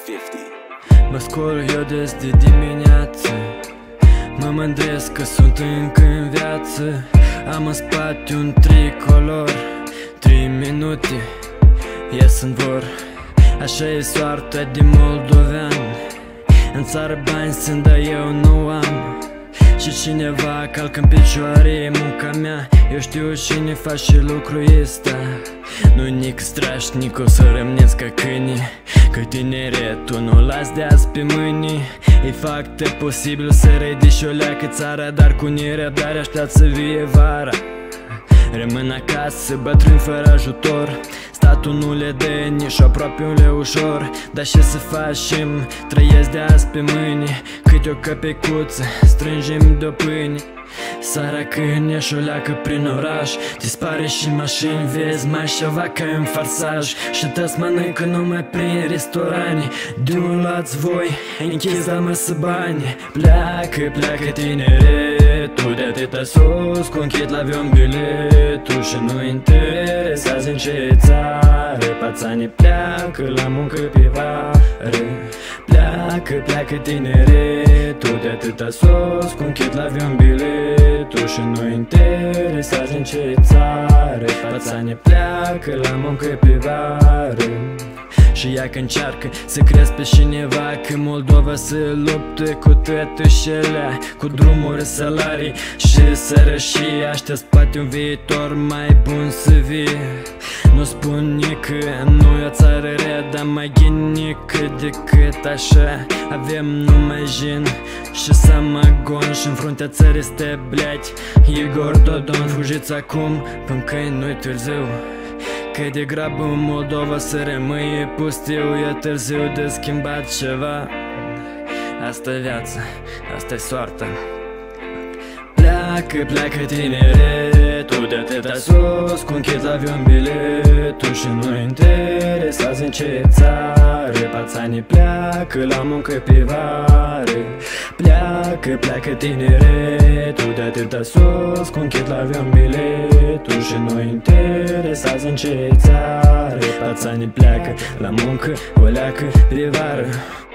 Mă scol eu des de dimineață, mă mândresc că sunt încă în viață. Am în spate un tricolor, 3 minute ies în vor. Așa e soarta de moldovean, în țară bani sunt, dar eu nu am. Și cineva calcă în picioare munca mea, eu știu cine face lucrul ăsta. Nu-i nic strașnic, o să rămneți ca câini, că tineretul nu las de azi pe mâini. E foarte posibil să ridici o leacă țara, dar cu nerăbdare aștept să vie vara. Rămân acasă, bătrân fără ajutor, statul nu le dă nici aproape un leu ușor. Dar ce să facem, trăiesc de azi pe mâine, câte o căpecuță strângem de-o pâine. Sara când ești o leacă prin oraș, dispare și mașini, vezi mai ceva ca în farsaj. Și te-ți mănâncă numai prin restaurante, de un luați voi, închizi la masă bani. Pleacă tineretul, de atâta sus, cu închid la avion biletul. Și nu interesează în ce țară, pațanii pleacă la muncă pe vară. Pleacă tineretul, de atâta sus, cu închid la avion biletul. Și nu interesează în ce țară, pațanii pleacă la muncă pe vară. Și ea că încearcă să crezi pe cineva, că Moldova se luptă cu toate șelea, cu drumuri, salarii și sărășie. Aștept poate un viitor mai bun să vie. Nu spun nică, nu e o țară rea, dar mai ghinică decât așa. Avem numai jin și samagon, și în fruntea țării stă bleați Igor Dodon. Fugiți acum până că nu-i târziu, că de grabă în Moldova să rămâie pustiu. E târziu de schimbat ceva, asta-i viața, asta-i soarta. Pleacă tineretul, de atâta sus, cu închid la avion biletul. Și nu interesează în ce țară, pațanii pleacă la muncă pe vară. Pleacă tineretul, de atâta sus, cu închid la avion biletul. Și nu interesează în ce țară, pațanii pleacă la muncă o leacă pe vară.